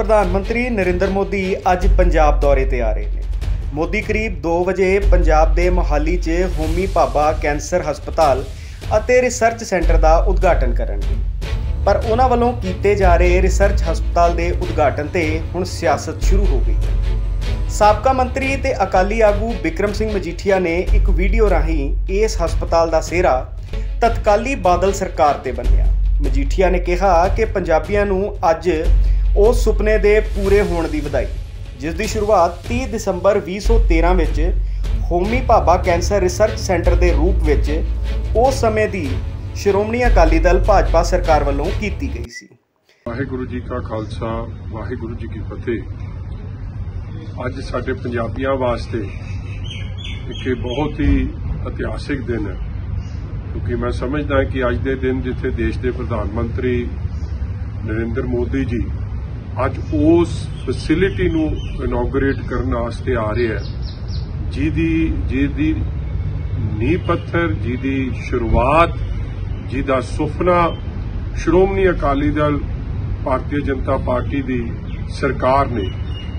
प्रधानमंत्री नरेंद्र मोदी अज पंजाब दौरे ते आ रहे हैं। मोदी करीब 2 वजे पंजाब दे मोहाली च होमी भाभा कैंसर हस्पताल ਅਤੇ रिसर्च सेंटर का उद्घाटन करनगे। पर उन्हां वल्लों कीते जा रहे रिसर्च हस्पताल के उद्घाटन ते हुण सियासत शुरू हो गई है। साबका मंत्री ते अकाली आगू बिक्रम सिंह मजीठिया ने एक वीडियो राहीं इस हस्पताल का सेहरा तत्काली बादल सरकार ते बन्निया। मजीठिया ने कहा कि पंजाबियों नूं अज उस सुपने के पूरे होने की बधाई, जिस की शुरुआत 30 दसंबर 2013 विच Homi Bhabha cancer research centre के रूप में उस समय की श्रोमणी अकाली दल भाजपा सरकार वालों की गई सी। वाहिगुरू जी का खालसा, वाहिगुरू जी की फतेह। अज साडे पंजाबियों वास्ते एक बहुत ही इतिहासिक दिन है, क्योंकि मैं समझदा कि अज के दिन जिथे देश के प्रधानमंत्री नरेंद्र मोदी जी अज उस फैसिलिटी नूं इनॉगरेट करने वास्ते आ रहे हैं, जिहदी नींह पत्थर, जिहदी शुरुआत, जिहदा सुपना श्रोमणी अकाली दल भारतीय जनता पार्टी की सरकार ने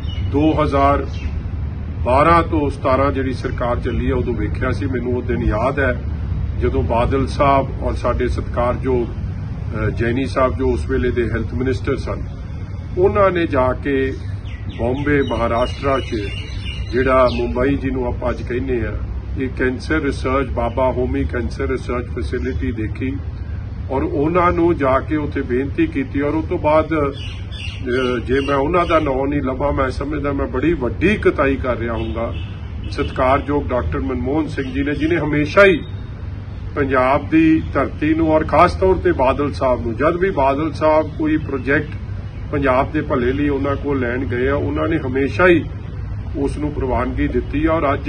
2012 तो 17 जिहड़ी सरकार चली है उदों वेखिया सी। मैनूं वो दिन याद है जदों बादल साहब और साडे सत्कारयोग जैनी साहब जो उस वेले दे हैल्थ मिनिस्टर सन, उन्होंने जाके बॉम्बे महाराष्ट्र च जिहड़ा मुंबई जिन्हों आप अज कहने एक cancer research Bhabha Homi cancer research facility देखी और उन्होंने जाके उत्थे बेनती की। और उस तो बाद जे मैं उन्हों का नाम नहीं लभा, मैं समझदा मैं बड़ी वड्डी कताई कर रहा हूँगा सत्कारयोग डॉक्टर मनमोहन सिंह जी ने, जिन्हें हमेशा ही पंजाब की धरती नूं और खास तौर पर बादल साहब नूं, जब भी बादल साहब कोई प्रोजेक्ट पंजाब के भले लिए उन्होंने को लैन गए, उन्होंने हमेशा ही उसनूं प्रवानगी दी। और अज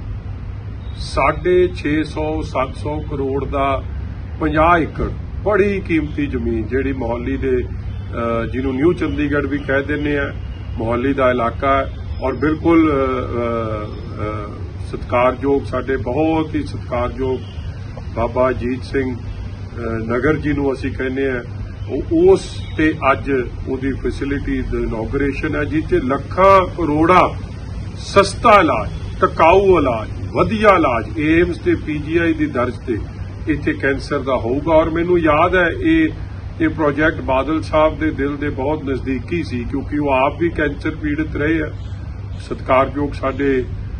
650-700 करोड़ का 50 एकड़ बड़ी कीमती जमीन जिहड़ी मोहाली दे जिन्हों न्यू चंडीगढ़ भी कह देने मोहाली का इलाका है, और बिल्कुल सत्कारयोग साडे बहुत ही सत्कारयोग बाबा अजीत सिंह नगर जिन्हों असीं कहने उस ते अज उहदी फैसिलिटी इनॉगरेशन है, जिस लखां करोड़ा सस्ता इलाज, टकाऊ इलाज, वधिया इलाज एम्स ते पीजीआई की दर्ज से इत्थे कैंसर का होगा। और मैनूं याद है ये प्रोजेक्ट बादल साहब के दिल के बहुत नज़दीकी सी, क्योंकि वो आप भी कैंसर पीड़ित रहे हैं। सत्कारयोग साडे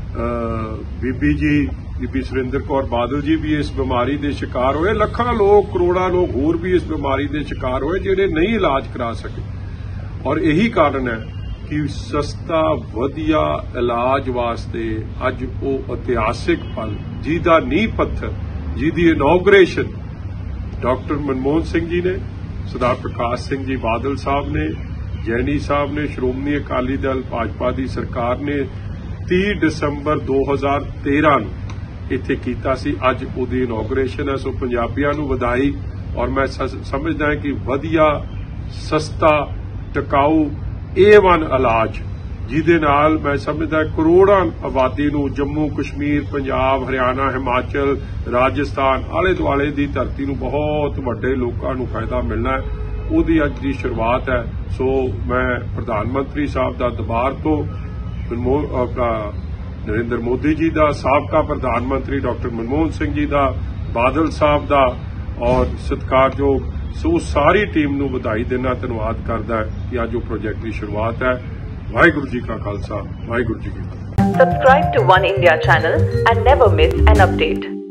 बीबी सुरेंद्र कौर बादल जी भी इस बीमारी के शिकार होए, लखां लोग करोड़ा लोग होर भी इस बीमारी के शिकार होए जिहड़े नहीं इलाज करा सके। और यही कारण है कि सस्ता वधिया इलाज वास्ते अज वो इतिहासिक पल जिहदा नींह पत्थर, जिहदी इनॉगरेशन डॉक्टर मनमोहन सिंह जी ने, सरदार प्रकाश सिंह जी बादल साहब ने, जैनी साहब ने, श्रोमणी अकाली दल भाजपा की सरकार ने 30 दिसंबर 2013 इत्थे कीता सी। अज उहदी इनॉगरेशन है। सो पंजाबियों नूं वधाई। और मैं समझदा है कि वधिया सस्ता टिकाऊ A1 इलाज जिहदे नाल मैं समझदा करोड़ां आबादी नूं जम्मू कश्मीर, पंजाब, हरियाणा, हिमाचल, राजस्थान आले दुआले की धरती नूं बहुत वड्डे लोकां नूं फायदा मिलना है, उहदी अज दी शुरुआत है। सो मैं प्रधानमंत्री साहब दा दरबार तो नरेंद्र मोदी जी का, साबका प्रधानमंत्री डॉक्टर मनमोहन सिंह जी का, बादल साहब का और सत्कारयोग सो सारी टीम नूं बधाई देना, धन्यवाद करदा है कि अज वो प्रोजेक्ट की शुरुआत है। वाहिगुरू जी का खालसा, वाहिगुरू जी की फतेह। Subscribe to One India channel and never miss an update.